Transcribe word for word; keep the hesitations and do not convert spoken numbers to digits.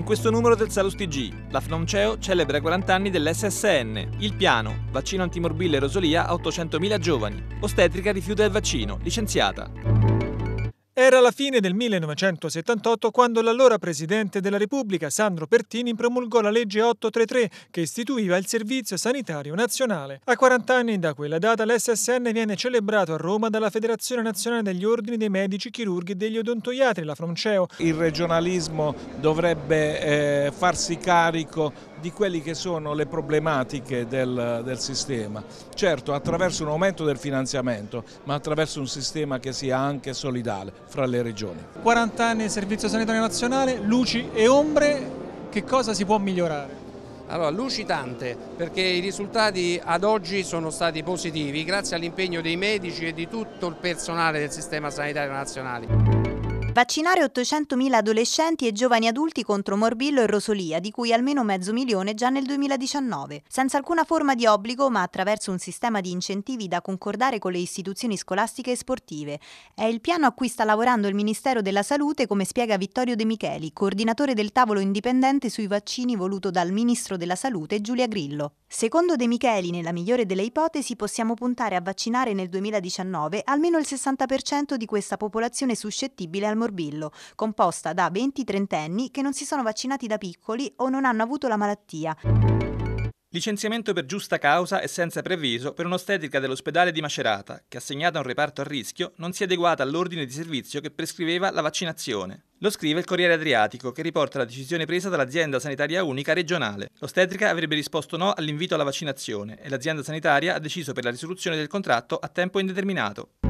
questo numero del Salus T G, la FNOMCEO celebra i quaranta anni dell'S S N. Il piano, vaccino antimorbillo e rosolia a ottocentomila giovani. Ostetrica rifiuta il vaccino, licenziata. Era la fine del millenovecentosettantotto quando l'allora Presidente della Repubblica, Sandro Pertini, promulgò la legge ottocentotrentatré che istituiva il Servizio Sanitario Nazionale. A quaranta anni da quella data l'S S N viene celebrato a Roma dalla Federazione Nazionale degli Ordini dei Medici Chirurghi e degli Odontoiatri, la FNOMCEO. Il regionalismo dovrebbe eh, farsi carico di quelli che sono le problematiche del, del sistema, certo attraverso un aumento del finanziamento, ma attraverso un sistema che sia anche solidale fra le regioni. quaranta anni di Servizio Sanitario Nazionale, luci e ombre, che cosa si può migliorare? Allora, luci tante, perché i risultati ad oggi sono stati positivi grazie all'impegno dei medici e di tutto il personale del sistema sanitario nazionale. Vaccinare ottocentomila adolescenti e giovani adulti contro morbillo e rosolia, di cui almeno mezzo milione già nel duemiladiciannove, senza alcuna forma di obbligo ma attraverso un sistema di incentivi da concordare con le istituzioni scolastiche e sportive. È il piano a cui sta lavorando il Ministero della Salute, come spiega Vittorio De Micheli, coordinatore del tavolo indipendente sui vaccini voluto dal Ministro della Salute Giulia Grillo. Secondo De Micheli, nella migliore delle ipotesi possiamo puntare a vaccinare nel duemiladiciannove almeno il sessanta per cento di questa popolazione suscettibile al morbillo. morbillo, composta da venti trentenni che non si sono vaccinati da piccoli o non hanno avuto la malattia. Licenziamento per giusta causa e senza preavviso per un'ostetrica dell'ospedale di Macerata, che assegnata a un reparto a rischio non si è adeguata all'ordine di servizio che prescriveva la vaccinazione. Lo scrive il Corriere Adriatico, che riporta la decisione presa dall'azienda sanitaria unica regionale. L'ostetrica avrebbe risposto no all'invito alla vaccinazione e l'azienda sanitaria ha deciso per la risoluzione del contratto a tempo indeterminato.